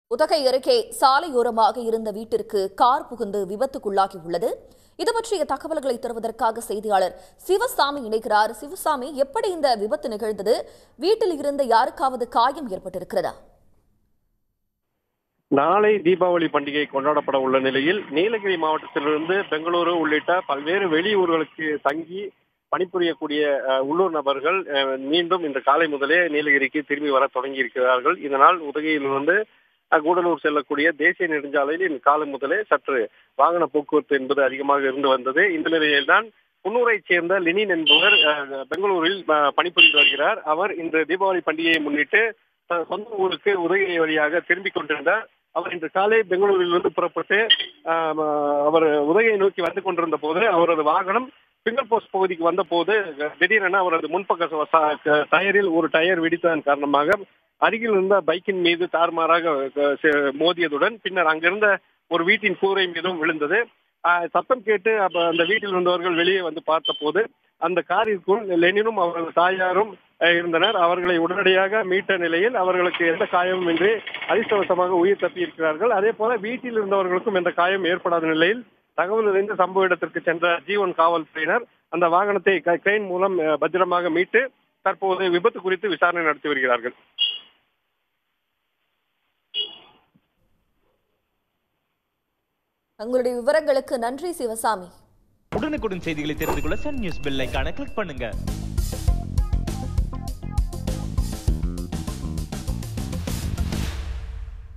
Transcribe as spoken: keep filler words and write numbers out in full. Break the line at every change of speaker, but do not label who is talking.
உதகை அருகே சாலையோரமாக இருந்த வீட்டிற்கு கார் புகுந்து விபத்துக்குள்ளாகியுள்ளது. இது பற்றிய தகவல்களை தருவதற்காக செய்தியாளர் சிவசாமி இணைக்கிறார். சிவசாமி, எப்படி இந்த விபத்து நிகழ்ந்தது? வீட்டில் இருந்த யாருக்காவது காயம் ஏற்பட்டிருக்கிறதா?
நாளை தீபாவளி பண்டிகை கொண்டாடப்பட உள்ள நிலையில் நீலகிரி மாவட்டத்திலிருந்து பெங்களூரு உள்ளிட்ட பல்வேறு வெளியூர்களுக்கு தங்கி பணிபுரியக்கூடிய உள்ளூர் நபர்கள் மீண்டும் இன்று காலை முதலே நீலகிரிக்கு திரும்பி வர தொடங்கி இருக்கிறார்கள். இதனால் உதகையிலிருந்து கூடலூர் செல்லக்கூடிய தேசிய நெடுஞ்சாலையில் இன்று காலை முதலே சற்று வாகன போக்குவரத்து என்பது அதிகமாக இருந்து வந்தது. இந்த நிலையில்தான் குன்னூரைச் சேர்ந்த லெனின் என்பவர் பெங்களூரில் பணிபுரிந்து வருகிறார். அவர் இன்று தீபாவளி பண்டிகையை முன்னிட்டு சொந்த ஊருக்கு உதகை வழியாக திரும்பிக் கொண்டிருந்தார். அவர் இன்று காலை பெங்களூரிலிருந்து புறப்பட்டு அவர் உதகையை நோக்கி வந்து கொண்டிருந்த போது அவரது வாகனம் பிங்கர் போஸ்ட் பகுதிக்கு வந்த போது திடீரென அவரது முன்பக்க டயரில் ஒரு டயர் வெடித்ததன் காரணமாக அருகில் இருந்த பைக்கின் மீது தாறுமாறாக மோதியதுடன் பின்னர் அங்கிருந்த ஒரு வீட்டின் கூரை மீதும் விழுந்தது. சத்தம் கேட்டு அந்த வீட்டில் இருந்தவர்கள் வெளியே வந்து பார்த்த போது அந்த காரிற்குள் லெனினும் அவரது தாயாரும் இருந்தனர். அவர்களை உடனடியாக மீட்ட நிலையில் அவர்களுக்கு எந்த காயமும் இன்றி அதிர்ஷ்டவசமாக உயிர் தப்பி இருக்கிறார்கள். அதே போல வீட்டில் இருந்தவர்களுக்கும் எந்த காயம் ஏற்படாத நிலையில் தகவல் அறிந்து சம்பவ இடத்திற்கு சென்ற ஜீவன் காவல்துறையினர் அந்த வாகனத்தை கிரெயின் மூலம் பத்திரமாக மீட்டு தற்போது விபத்து குறித்து விசாரணை நடத்தி வருகிறார்கள்.
உங்களுடைய விவரங்களுக்கு நன்றி சிவசாமி.
உடனுக்குடன் செய்திகளை தெரிந்து கொள்ள சன் நியூஸ் பெல் ஐகானை கிளிக் பண்ணுங்க.